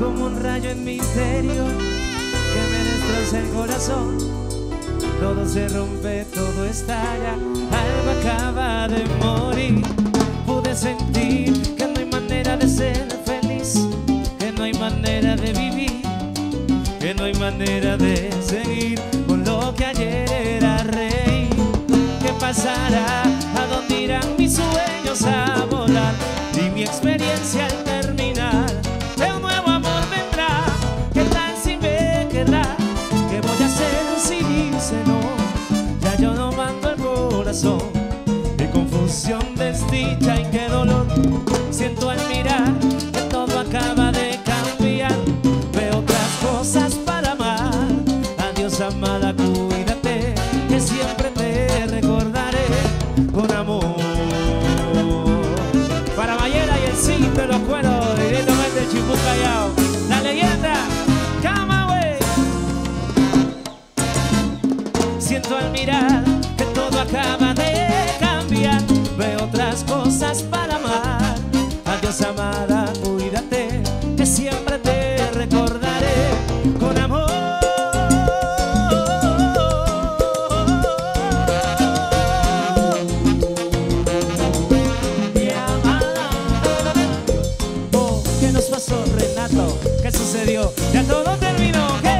como un rayo en mi interior que me destroza el corazón. Todo se rompe, todo estalla, algo acaba de morir. Pude sentir que no hay manera de ser feliz, que no hay manera de vivir, que no hay manera de seguir con lo que ayer era reír. ¿Qué pasará? ¿A dónde irán mis sueños a volar? Y mi experiencia al terminar de un nuevo amor vendrá. ¿Qué tal si me querrá? ¿Qué voy a hacer si dice no? Ya yo no mando el corazón. Qué confusión, desdicha y qué dolor siento al mirar que todo acaba de cambiar. Veo otras cosas para amar. Adiós amada, cuídate, que siempre te recordaré con amor. Para Mayela y el sí de los cueros, directamente de Chimbú Callao, la leyenda Camagüey. Siento al mirar que todo acaba de cambiar. Veo otras cosas para amar. Adiós amada, cuídate, que siempre te recordaré con amor. Mi amada. Oh, ¿qué nos pasó, Renato? ¿Qué sucedió? Ya todo terminó, ¿qué?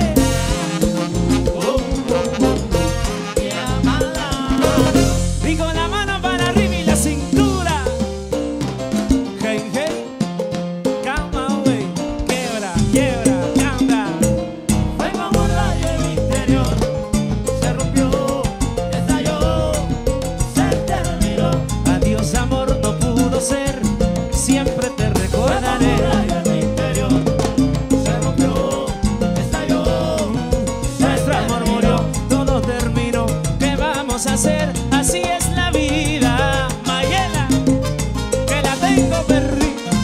Mi amada. Y con la mano para arriba y la cintura. Hey, hey. Camagüey. Quiebra, quiebra, anda. Fue como un rayo en mi interior. Se rompió, estalló, se terminó. Adiós amor, no pudo ser. Siempre te recordaré. Fue como un rayo en mi interior. Se rompió, estalló, nuestro amor murió. Todo terminó. ¿Qué vamos a hacer? Así es la vida. Mayela, que la tengo perdida.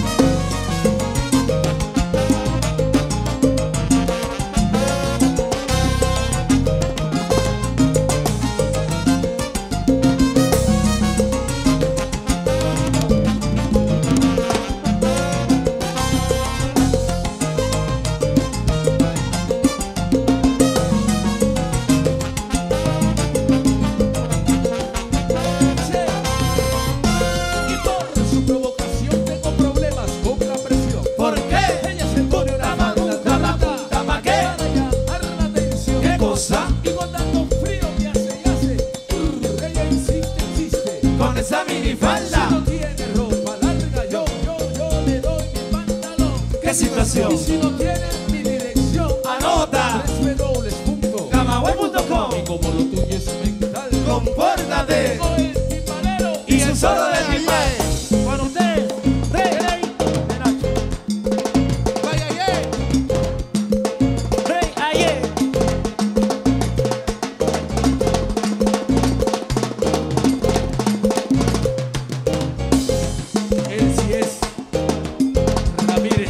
Y por su provocación tengo problemas con la presión. ¿Por qué? Ella se pone una maguca, maguca, ¿Pa' qué? para llamar la atención. ¿Qué cosa? Y cuando ando frío me hace y hace. Ella insiste, insiste. Con esa Si minifalda. no tiene ropa larga, yo le doy mi pantalón. ¿Qué situación? Y si no tiene mi dirección, Anota. Camagüey.com. Y como lo tuyo es mental, Compórtate. tengo el timbalero Y el solo de mi pie. Con usted, Rey de Nacho. Vaya, yeah. Rey ayer. Él sí es Ramírez.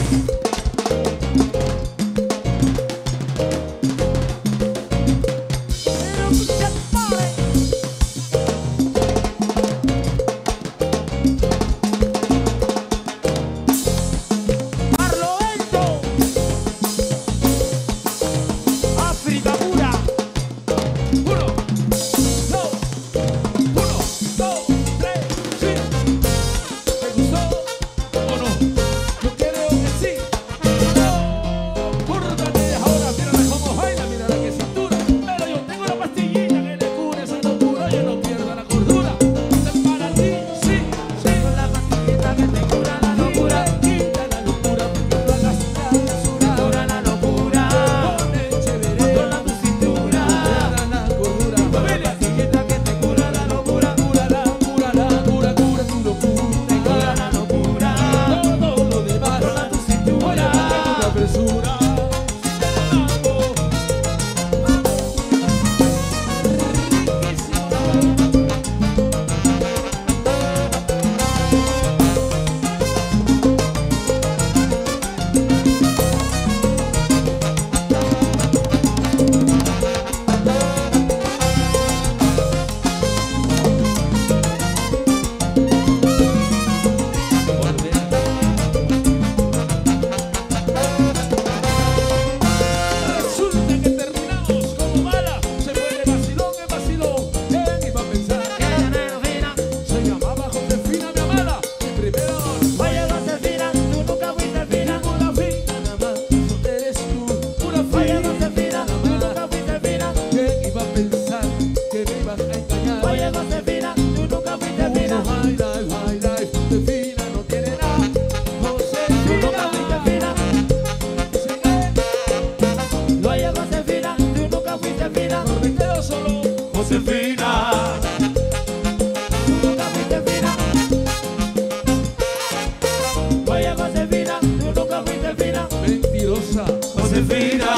hace vida.